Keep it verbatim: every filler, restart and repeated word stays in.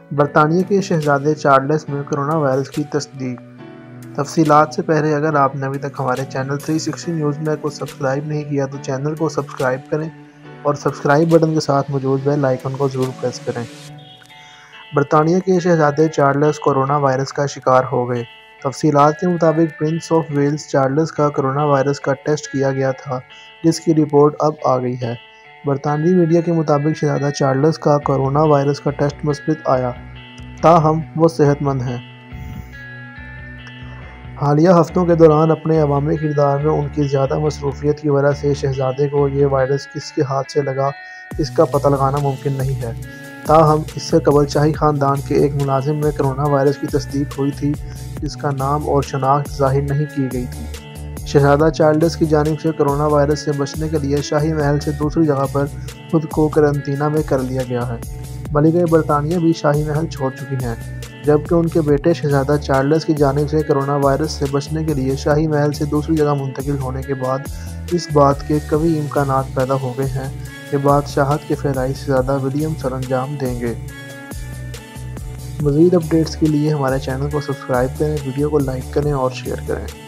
برطانیہ کے شہزادے چارلس میں کرونا وائرس کی تصدیق۔ تفصیلات سے پہلے اگر آپ نے ابھی تک ہمارے چینل تھری سکسٹی نیوز میں کو سبسکرائب نہیں کیا تو چینل کو سبسکرائب کریں اور سبسکرائب بٹن کے ساتھ موجود بیل آئیکن کو ضرور پریس کریں۔ برطانیہ کے شہزادے چارلس کورونا وائرس کا شکار ہو گئے۔ تفصیلات کے مطابق پرنس آف ویلز چارلس کا کرونا وائرس کا ٹیسٹ کیا گیا تھا، جس کی رپورٹ اب آ گئی ہے۔ برطانوی میڈیا کے مطابق شہزادہ چارلس کا کورونا وائرس کا ٹیسٹ مثبت آیا، تاہم وہ صحت مند ہیں۔ حالیہ ہفتوں کے دوران اپنے عوامی کردار میں ان کی زیادہ مصروفیت کی وجہ سے شہزادے کو یہ وائرس کس کے ہاتھ سے لگا، اس کا پتہ لگانا ممکن نہیں ہے۔ تاہم اس سے قبل شاہی خاندان کے ایک ملازم میں کرونا وائرس کی تصدیق ہوئی تھی، جس کا نام اور شناخت ظاہر نہیں کی گئی تھی۔ شہزادہ چارلس کی جانب سے کرونا وائرس سے بچنے کے لیے شاہی محل سے دوسری جگہ پر خود کو قرنطینہ میں کر لیا گیا ہے۔ ملکہ برطانیہ بھی شاہی محل چھوڑ چکی ہیں، جبکہ ان کے بیٹے شہزادہ چارلس کی جانب سے کرونا وائرس سے بچنے کے لیے شاہی محل سے دوسری جگہ منتقل ہونے کے بعد اس بات کے قوی امکانات پیدا ہو گئے ہیں کہ بادشاہت کے فعلائی شہزادہ ولیم سر انجام دیں گے۔ مزید اپڈیٹس کے لیے ہمارے چینل کو سبسکرائب کریں، ویڈیو کو لائک کریں اور شیئر کریں۔